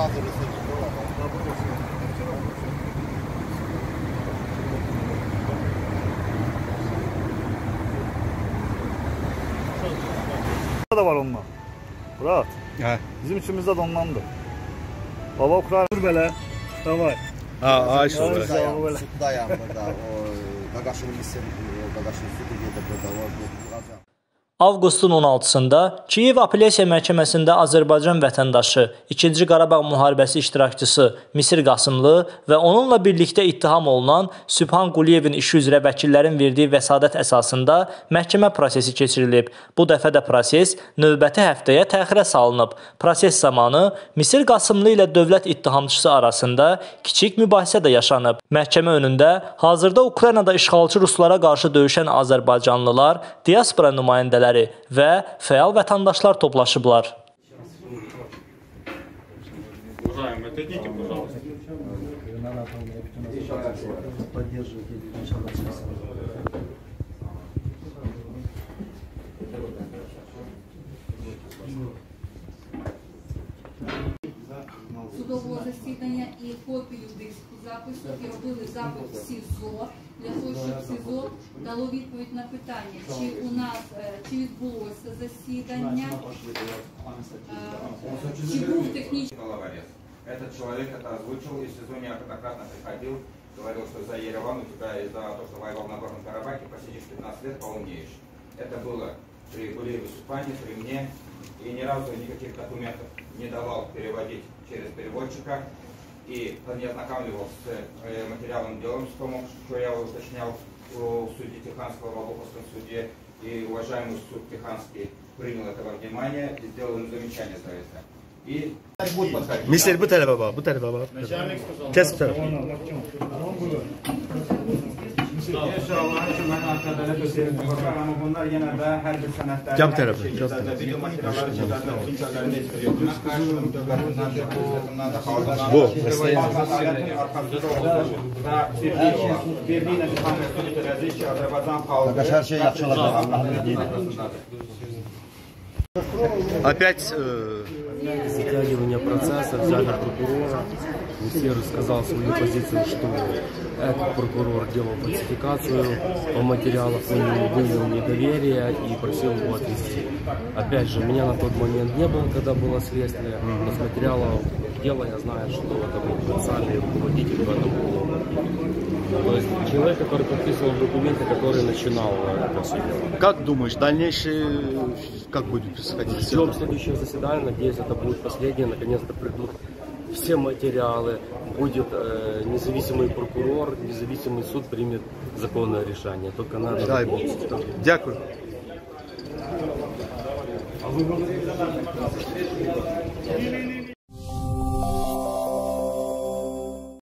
Da var ondan. Murat. Hə. Bizim içimizdə də ondandır. Baba Ukrayna belə. Davay. Ha, ay sonra. Dayan burada. O Qaqaşın Misir, Qaqaşın sütü gedib burada. Avqustun 16-sında Kiyev Apellyasiya Məhkəməsində Azərbaycan vətəndaşı, 2-ci Qarabağ müharibəsi iştirakçısı Misir Qasımlı və onunla birlikdə ittiham olunan Sübhan Quliyevin işi üzrə vəkillərin verdiyi vəsadət əsasında məhkəmə prosesi keçirilib. Bu dəfə də proses növbəti həftəyə təxirə salınıb. Proses zamanı Misir Qasımlı ilə dövlət ittihamçısı arasında kiçik mübahisə də yaşanıb. Məhkəmə önündə hazırda Ukraynada işğalçı ruslara qarşı döyüşən azərbaycanlılar, diaspora nümayəndələri və fəal vətəndaşlar toplaşıblar. Судового засідання і копію диску запису, і робили запит в СІЗО, для того, щоб СІЗО дало відповідь на питання, чи відбулося засідання, чи був технічний. Этот человек это озвучил, и в СИЗО неоднократно приходил, говорил, что за Ереван у тебя из-за того, что воевал на Горном Карабахе, посидишь 15 лет, поумнеешь. Это было при Гулиеве Супане, при мне, и ни разу никаких документов не давал переводить через переводчика, и не ознакомливал с материалом Деломскому, что я уточнял у судьи Тиханского в Обуховском суде, и уважаемый суд Тиханский принял это во внимание и сделал им замечание за это. И Misir bu tələbə bax, bu tələbə bax. Kəs bu tərəfə. İnşallah ki, mən arkadaşlar göstərirəm, amma bunlar yenə də hər bir sənədlərdə Cəm tərəfə. Bu, Her şey yaxşılaşır. Опять затягивание процесса, взяли прокурора. Месье рассказал свою позицию, что этот прокурор делал фальсификацию по материалам, он ему выявил недоверие и просил его отвезти. Опять же, меня на тот момент не было, когда было следствие, но с материалов дела я знаю, что это был потенциальный руководитель в этом углу. То есть человек, который подписывал документы, который начинал это все дело. как думаешь, дальнейшее как будет происходить? Ждем следующее заседание, надеюсь, это будет последнее, наконец-то придут все материалы, будет независимый прокурор, независимый суд примет законное решение. Только надо... Дай Бог. Дякую.